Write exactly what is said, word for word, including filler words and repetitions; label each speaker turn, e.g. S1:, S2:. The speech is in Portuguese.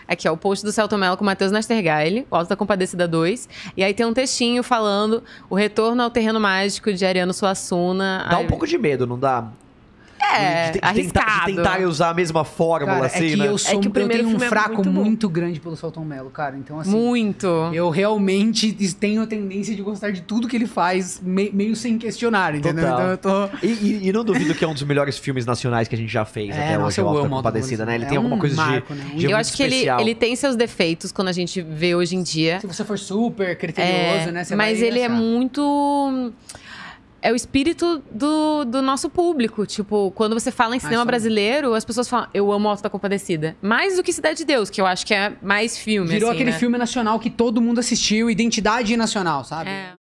S1: Aqui, ó, o post do Selton Mello com o Matheus Nastergaile, o Auto da Compadecida dois. E aí tem um textinho falando o retorno ao terreno mágico de Ariano Suassuna.
S2: Dá
S1: Aí...
S2: um pouco de medo, não dá?
S1: É,
S2: de, de,
S1: arriscado.
S2: Tentar, de tentar usar a mesma fórmula,
S3: Cara,
S2: assim,
S3: é que
S2: né?
S3: eu, sou,
S1: É que o
S3: eu
S1: primeiro
S3: tenho um
S1: filme é
S3: fraco
S1: muito
S3: muito,
S1: bom.
S3: grande pelo Selton Mello, cara. Então, assim...
S1: Muito.
S3: Eu realmente tenho a tendência de gostar de tudo que ele faz, me, meio sem questionar, entendeu?
S2: Total.
S3: Então eu tô...
S2: E, e, e não duvido que é um dos melhores filmes nacionais que a gente já fez
S3: É,
S2: até
S3: nossa,
S2: hoje,
S3: eu
S2: o Auto da
S3: amo Auto da
S2: Compadecida, né? Ele
S3: Compadecida.
S2: tem
S3: É
S2: alguma
S3: um
S2: coisa
S3: marco,
S2: de,
S3: né?
S2: de
S1: Eu
S2: muito
S1: acho que ele,
S2: especial.
S1: ele tem seus defeitos quando a gente vê hoje em dia.
S3: Se você for super criterioso,
S1: É,
S3: né? Você
S1: mas
S3: vai
S1: ele é
S3: achar.
S1: muito... É o espírito do, do nosso público. Tipo, quando você fala em cinema
S3: isso é-
S1: brasileiro, as pessoas falam, eu amo Auto da Compadecida. Mais do que Cidade de Deus, que eu acho que é mais filme,
S3: Virou
S1: assim,
S3: aquele
S1: né?
S3: filme nacional que todo mundo assistiu, identidade nacional, sabe?
S1: É.